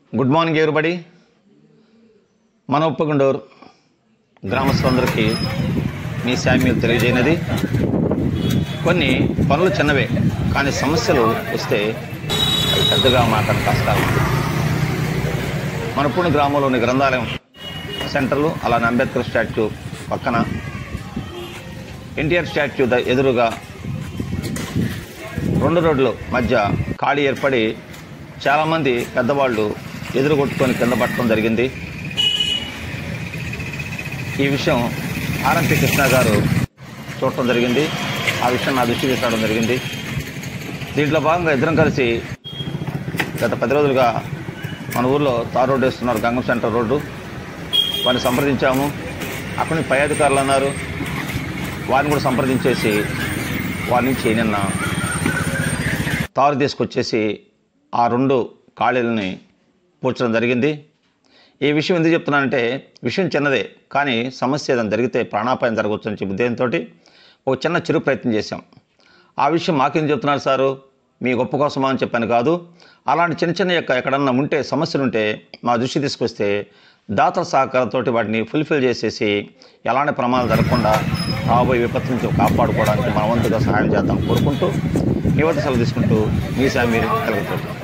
Good morning everybody. మన ఉప్పగుండూరు గ్రామస్తులందరికీ మీ Samuel తెలియజేయనది. కొన్ని పనులు చిన్నవే, కానీ సమస్యలు వస్తే అవి పెద్దగా మాట్లాడే కష్టాలు. మన ఉప్పగుండూరు గ్రామంలోని గ్రంథాలయం సెంటర్లు, అలానే అంబేద్కర్ స్టాచ్యూ పక్కన, ఎన్టీఆర్ స్టాచ్యూ ఎదురుగా 2 రోడ్ల మధ్య ఖాళీ ఏర్పడి చాలామంది పెద్దవాళ్ళు ఎదురుగొట్టుకొని కింద పట్టడం జరిగింది. ఈ విషయం ఆర్ఎంపీ కృష్ణ గారు చూడటం జరిగింది. ఆ విషయం నా దృష్టికి తీసుకురావడం జరిగింది. దీంట్లో భాగంగా ఇద్దరం కలిసి గత 10 రోజులుగా మన ఊర్లో తార్ రోడ్డు వేస్తున్నారు, గంగం సెంటర్ రోడ్డు. వారిని సంప్రదించాము. అక్కడి నుంచి పై అధికారులు అన్నారు, వారిని కూడా సంప్రదించేసి వారి నుంచి నిన్న తారు తీసుకొచ్చేసి ఆ 2 ఖాళీలని పూడ్చడం జరిగింది. ఈ విషయం ఎందుకు చెప్తున్నానంటే, విషయం చిన్నదే, కానీ సమస్య ఏదైనా జరిగితే ప్రాణాపాయం జరగవచ్చు అని చెప్పి ఉద్దేశంతో ఒక చిన్న చిరు ప్రయత్నం చేశాం. ఆ విషయం మాకేం చెప్తున్నారు సారు, మీ గొప్ప కోసమా అని చెప్పాను కాదు. అలాంటి చిన్న చిన్న ఎక్కడన్నా ఉంటే సమస్యలు ఉంటే మా దృష్టి తీసుకొస్తే దాతల సహకారంతో వాటిని ఫుల్ఫిల్ చేసేసి ఎలాంటి ప్రమాదాలు జరగకుండా రాబోయే విపత్తు నుంచి కాపాడుకోవడానికి మన వంతుగా సహాయం చేద్దాం కోరుకుంటూ మీ వద్ద సెలవు తీసుకుంటూ మీ శామ్యుల్ కలుగుతుంది.